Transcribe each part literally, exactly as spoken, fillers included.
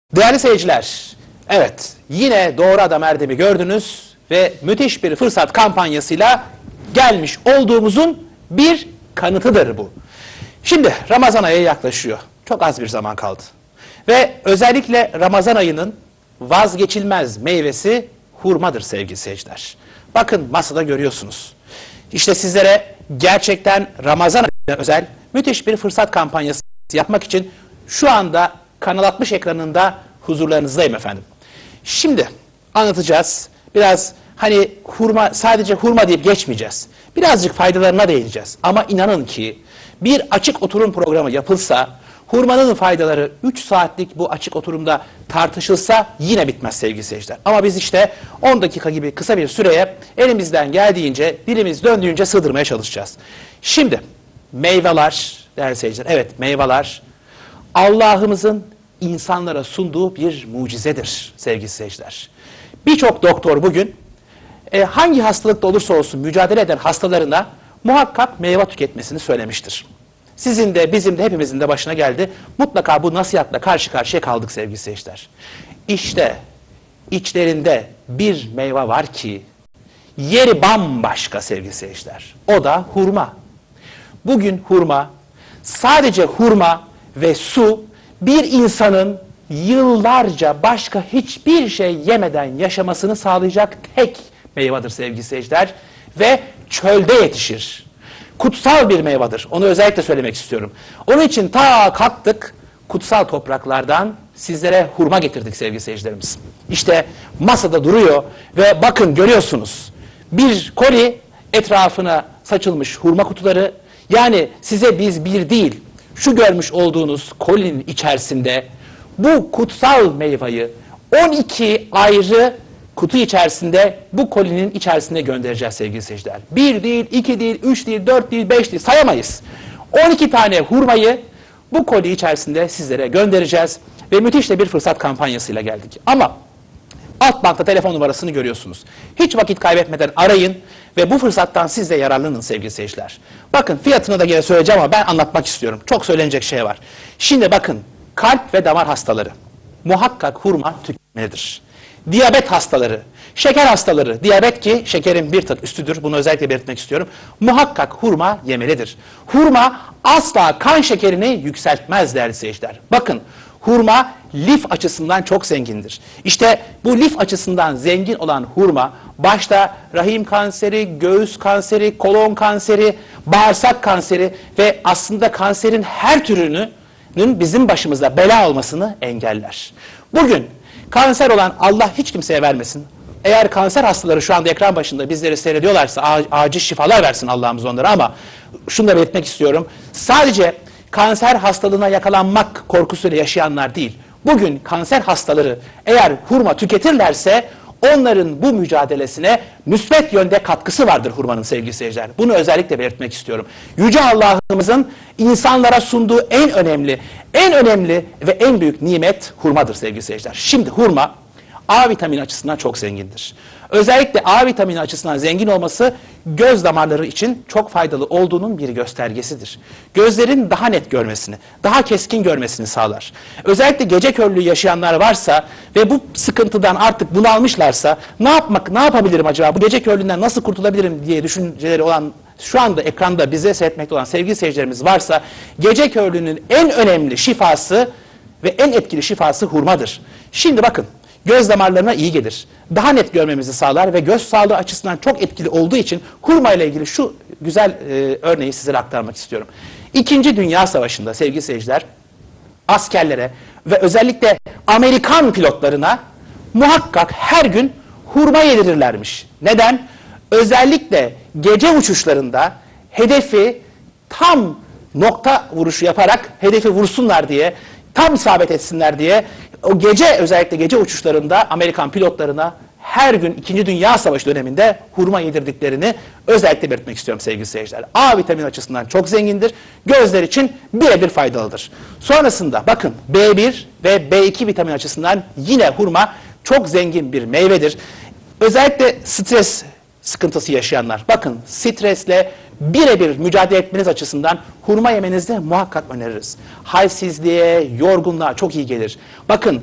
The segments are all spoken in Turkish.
Değerli seyirciler, evet yine Doğru Adam Erdem'i gördünüz ve müthiş bir fırsat kampanyasıyla gelmiş olduğumuzun bir kanıtıdır bu. Şimdi Ramazan ayı yaklaşıyor. Çok az bir zaman kaldı. Ve özellikle Ramazan ayının vazgeçilmez meyvesi hurmadır sevgili seyirciler. Bakın masada görüyorsunuz. İşte sizlere gerçekten Ramazan ayına özel müthiş bir fırsat kampanyası yapmak için şu anda Kanal altmış ekranında huzurlarınızdayım efendim. Şimdi anlatacağız. Biraz hani hurma, sadece hurma deyip geçmeyeceğiz. Birazcık faydalarına değineceğiz. Ama inanın ki bir açık oturum programı yapılsa, hurmanın faydaları üç saatlik bu açık oturumda tartışılsa yine bitmez sevgili seyirciler. Ama biz işte on dakika gibi kısa bir süreye elimizden geldiğince, dilimiz döndüğünce sığdırmaya çalışacağız. Şimdi meyveler, değerli seyirciler, evet meyveler Allah'ımızın insanlara sunduğu bir mucizedir sevgili seyirciler. Birçok doktor bugün e, hangi hastalıkta olursa olsun mücadele eden hastalarına muhakkak meyve tüketmesini söylemiştir. Sizin de bizim de hepimizin de başına geldi. Mutlaka bu nasihatla karşı karşıya kaldık sevgili seyirciler. İşte içlerinde bir meyve var ki yeri bambaşka sevgili seyirciler. O da hurma. Bugün hurma, sadece hurma ve su bir insanın yıllarca başka hiçbir şey yemeden yaşamasını sağlayacak tek meyvedir sevgili seyirciler. Ve çölde yetişir. Kutsal bir meyvedir. Onu özellikle söylemek istiyorum. Onun için ta kalktık kutsal topraklardan sizlere hurma getirdik sevgili seyircilerimiz. İşte masada duruyor ve bakın görüyorsunuz. Bir koli etrafına saçılmış hurma kutuları. Yani size biz bir değil, şu görmüş olduğunuz kolinin içerisinde bu kutsal meyveyi on iki ayrı kutu içerisinde bu kolinin içerisinde göndereceğiz sevgili seyirciler. Bir değil, iki değil, üç değil, dört değil, beş değil sayamayız. on iki tane hurmayı bu koli içerisinde sizlere göndereceğiz ve müthiş de bir fırsat kampanyasıyla geldik. Ama alt bantta telefon numarasını görüyorsunuz. Hiç vakit kaybetmeden arayın ve bu fırsattan siz de yararlanın sevgili seyirciler. Bakın fiyatını da gene söyleyeceğim ama ben anlatmak istiyorum. Çok söylenecek şey var. Şimdi bakın kalp ve damar hastaları muhakkak hurma tüketmelidir. Diyabet hastaları, şeker hastaları, diyabet ki şekerin bir tık üstüdür. Bunu özellikle belirtmek istiyorum. Muhakkak hurma yemelidir. Hurma asla kan şekerini yükseltmez değerli seyirciler. Bakın hurma lif açısından çok zengindir. İşte bu lif açısından zengin olan hurma başta rahim kanseri, göğüs kanseri, kolon kanseri, bağırsak kanseri ve aslında kanserin her türünün bizim başımıza bela olmasını engeller. Bugün kanser olan Allah hiç kimseye vermesin. Eğer kanser hastaları şu anda ekran başında bizleri seyrediyorlarsa acil şifalar versin Allah'ımız onlara ama şunu da belirtmek istiyorum. Sadece kanser hastalığına yakalanmak korkusuyla yaşayanlar değil. Bugün kanser hastaları eğer hurma tüketirlerse onların bu mücadelesine müsbet yönde katkısı vardır hurmanın sevgili seyirciler. Bunu özellikle belirtmek istiyorum. Yüce Allah'ımızın insanlara sunduğu en önemli, en önemli ve en büyük nimet hurmadır sevgili seyirciler. Şimdi hurma A vitamini açısından çok zengindir. Özellikle A vitamini açısından zengin olması göz damarları için çok faydalı olduğunun bir göstergesidir. Gözlerin daha net görmesini, daha keskin görmesini sağlar. Özellikle gece körlüğü yaşayanlar varsa ve bu sıkıntıdan artık bunalmışlarsa ne yapmak, ne yapabilirim acaba, bu gece körlüğünden nasıl kurtulabilirim diye düşünceleri olan şu anda ekranda bize seyretmekte olan sevgili seyircilerimiz varsa gece körlüğünün en önemli şifası ve en etkili şifası hurmadır. Şimdi bakın. Göz damarlarına iyi gelir. Daha net görmemizi sağlar ve göz sağlığı açısından çok etkili olduğu için hurma ile ilgili şu güzel e, örneği sizlere aktarmak istiyorum. İkinci Dünya Savaşı'nda sevgili seyirciler askerlere ve özellikle Amerikan pilotlarına muhakkak her gün hurma yedirirlermiş. Neden? Özellikle gece uçuşlarında hedefi tam nokta vuruşu yaparak hedefi vursunlar diye, tam isabet etsinler diye o gece özellikle gece uçuşlarında Amerikan pilotlarına her gün İkinci Dünya Savaşı döneminde hurma yedirdiklerini özellikle belirtmek istiyorum sevgili seyirciler. A vitamini açısından çok zengindir. Gözler için birebir faydalıdır. Sonrasında bakın B bir ve B iki vitamin açısından yine hurma çok zengin bir meyvedir. Özellikle stres sıkıntısı yaşayanlar. Bakın stresle birebir mücadele etmeniz açısından hurma yemenizi muhakkak öneririz. Halsizliğe, yorgunluğa çok iyi gelir. Bakın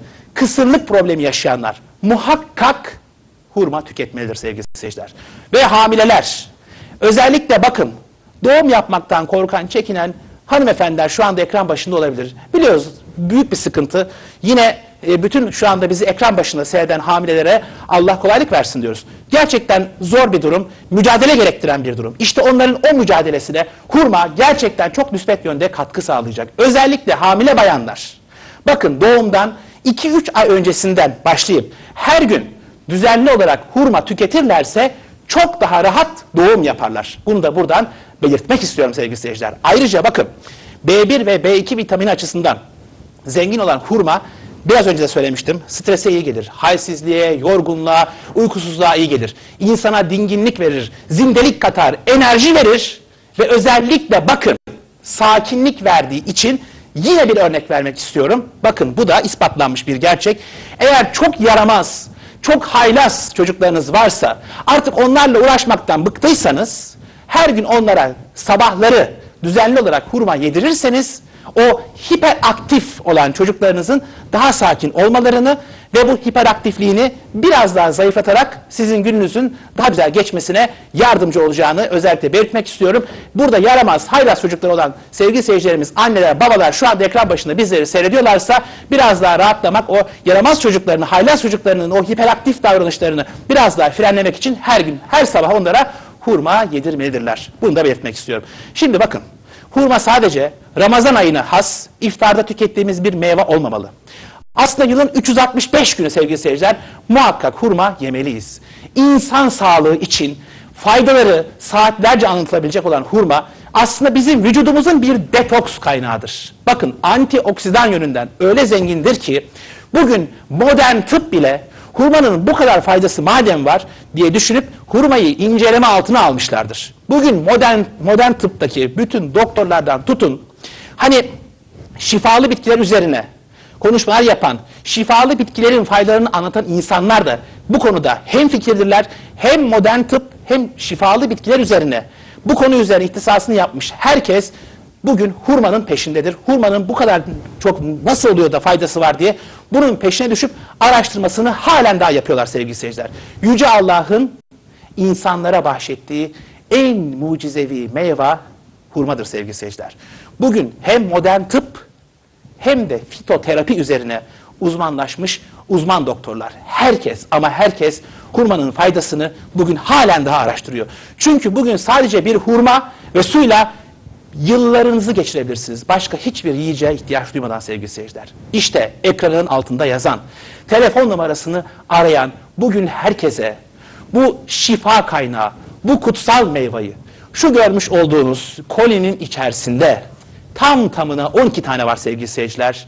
kısırlık problemi yaşayanlar muhakkak hurma tüketmelidir sevgili seyirciler. Ve hamileler, özellikle bakın doğum yapmaktan korkan, çekinen hanımefendiler şu anda ekran başında olabilir. Biliyoruz büyük bir sıkıntı. Yine e, bütün şu anda bizi ekran başında seyreden hamilelere Allah kolaylık versin diyoruz. Gerçekten zor bir durum, mücadele gerektiren bir durum. İşte onların o mücadelesine hurma gerçekten çok müspet yönde katkı sağlayacak. Özellikle hamile bayanlar. Bakın doğumdan iki üç ay öncesinden başlayıp her gün düzenli olarak hurma tüketirlerse çok daha rahat doğum yaparlar. Bunu da buradan belirtmek istiyorum sevgili seyirciler. Ayrıca bakın B bir ve B iki vitamini açısından zengin olan hurma, biraz önce de söylemiştim, strese iyi gelir. Halsizliğe, yorgunluğa, uykusuzluğa iyi gelir. İnsana dinginlik verir, zindelik katar, enerji verir ve özellikle bakın sakinlik verdiği için yine bir örnek vermek istiyorum. Bakın bu da ispatlanmış bir gerçek. Eğer çok yaramaz, çok haylaz çocuklarınız varsa, artık onlarla uğraşmaktan bıktıysanız, her gün onlara sabahları düzenli olarak hurma yedirirseniz, o hiperaktif olan çocuklarınızın daha sakin olmalarını ve bu hiperaktifliğini biraz daha zayıflatarak sizin gününüzün daha güzel geçmesine yardımcı olacağını özellikle belirtmek istiyorum. Burada yaramaz, haylaz çocuklar olan sevgili seyircilerimiz, anneler, babalar şu anda ekran başında bizleri seyrediyorlarsa biraz daha rahatlamak, o yaramaz çocuklarını, haylaz çocuklarının o hiperaktif davranışlarını biraz daha frenlemek için her gün, her sabah onlara hurma yedirmelidirler. Bunu da belirtmek istiyorum. Şimdi bakın, hurma sadece Ramazan ayına has, iftarda tükettiğimiz bir meyve olmamalı. Aslında yılın üç yüz altmış beş günü sevgili seyirciler muhakkak hurma yemeliyiz. İnsan sağlığı için faydaları saatlerce anlatılabilecek olan hurma aslında bizim vücudumuzun bir detoks kaynağıdır. Bakın antioksidan yönünden öyle zengindir ki bugün modern tıp bile hurmanın bu kadar faydası madem var diye düşünüp hurmayı inceleme altına almışlardır. Bugün modern modern tıptaki bütün doktorlardan tutun, hani şifalı bitkiler üzerine konuşmalar yapan, şifalı bitkilerin faydalarını anlatan insanlar da bu konuda hem fikirdirler, hem modern tıp hem şifalı bitkiler üzerine bu konu üzerine ihtisasını yapmış herkes bugün hurmanın peşindedir. Hurmanın bu kadar çok nasıl oluyor da faydası var diye bunun peşine düşüp araştırmasını halen daha yapıyorlar sevgili seyirciler. Yüce Allah'ın insanlara bahşettiği en mucizevi meyve hurmadır sevgili seyirciler. Bugün hem modern tıp hem de fitoterapi üzerine uzmanlaşmış uzman doktorlar, herkes ama herkes hurmanın faydasını bugün halen daha araştırıyor. Çünkü bugün sadece bir hurma ve suyla yıllarınızı geçirebilirsiniz. Başka hiçbir yiyeceğe ihtiyaç duymadan sevgili seyirciler. İşte ekranın altında yazan, telefon numarasını arayan bugün herkese bu şifa kaynağı, bu kutsal meyveyi, şu görmüş olduğunuz kolinin içerisinde tam tamına on iki tane var sevgili seyirciler.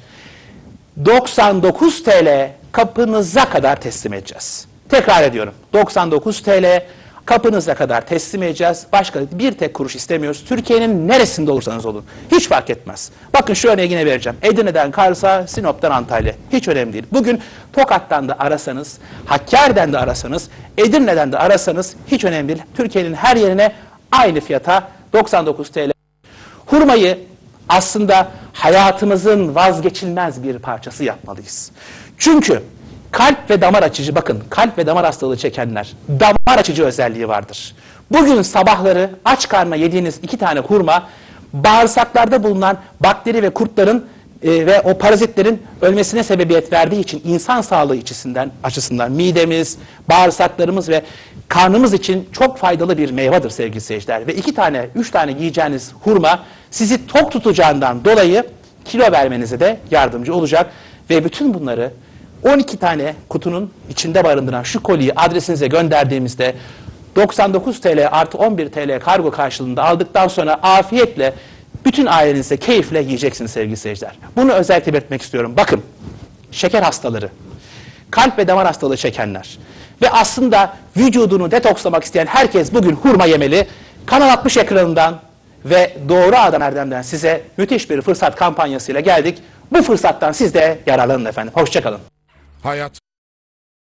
doksan dokuz TL kapınıza kadar teslim edeceğiz. Tekrar ediyorum. doksan dokuz TL kapınıza kadar teslim edeceğiz. Başka bir tek kuruş istemiyoruz. Türkiye'nin neresinde olursanız olun. Hiç fark etmez. Bakın şu örneği yine vereceğim. Edirne'den Kars'a, Sinop'tan Antalya. Hiç önemli değil. Bugün Tokat'tan da arasanız, Hakkari'den de arasanız, Edirne'den de arasanız hiç önemli değil. Türkiye'nin her yerine aynı fiyata doksan dokuz TL. Hurmayı aslında hayatımızın vazgeçilmez bir parçası yapmalıyız. Çünkü kalp ve damar açıcı, bakın kalp ve damar hastalığı çekenler damar açıcı özelliği vardır. Bugün sabahları aç karnına yediğiniz iki tane hurma bağırsaklarda bulunan bakteri ve kurtların e, ve o parazitlerin ölmesine sebebiyet verdiği için insan sağlığı açısından, açısından midemiz, bağırsaklarımız ve karnımız için çok faydalı bir meyvedir sevgili seyirciler. Ve iki tane, üç tane yiyeceğiniz hurma sizi tok tutacağından dolayı kilo vermenize de yardımcı olacak. Ve bütün bunları on iki tane kutunun içinde barındıran şu koliyi adresinize gönderdiğimizde doksan dokuz TL artı on bir TL kargo karşılığında aldıktan sonra afiyetle bütün ailenize keyifle yiyeceksiniz sevgili seyirciler. Bunu özellikle belirtmek istiyorum. Bakın şeker hastaları, kalp ve damar hastalığı çekenler ve aslında vücudunu detokslamak isteyen herkes bugün hurma yemeli. Kanal altmış ekranından ve Doğru Adam Erdem'den size müthiş bir fırsat kampanyasıyla geldik. Bu fırsattan siz de yararlanın efendim. Hoşça kalın. Hayat